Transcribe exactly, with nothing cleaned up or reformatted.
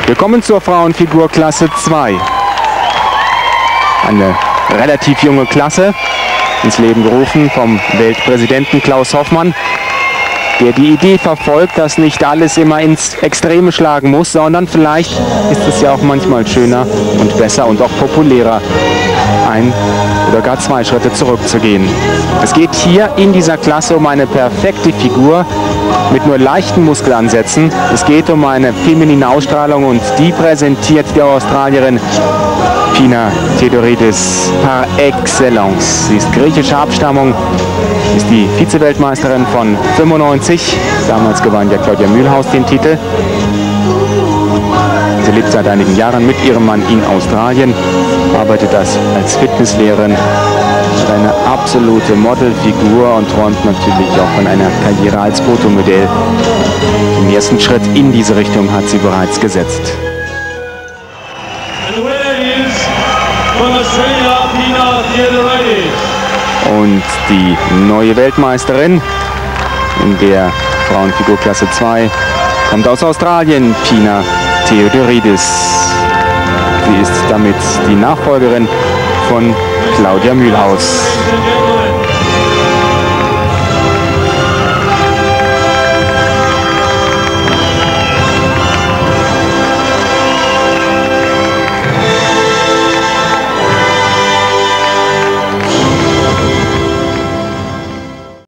Wir kommen zur Frauenfigur Klasse zwei. Eine relativ junge Klasse, ins Leben gerufen vom Weltpräsidenten Klaus Hoffmann, der die Idee verfolgt, dass nicht alles immer ins Extreme schlagen muss, sondern vielleicht ist es ja auch manchmal schöner und besser und auch populärer, ein oder gar zwei Schritte zurückzugehen. Es geht hier in dieser Klasse um eine perfekte Figur mit nur leichten Muskelansätzen. Es geht um eine feminine Ausstrahlung und die präsentiert die Australierin Pina Theodoridis par excellence. Sie ist griechischer Abstammung, ist die Vize-Weltmeisterin von fünfundneunzig. Damals gewann ja Claudia Mühlhaus den Titel. Sie lebt seit einigen Jahren mit ihrem Mann in Australien, arbeitet das als Fitnesslehrerin, hat eine absolute Modelfigur und träumt natürlich auch von einer Karriere als Fotomodell. Den ersten Schritt in diese Richtung hat sie bereits gesetzt. Und die neue Weltmeisterin in der Frauenfigur Klasse zwei kommt aus Australien, Pina Theodoridis. Sie ist damit die Nachfolgerin von Claudia Mühlhaus.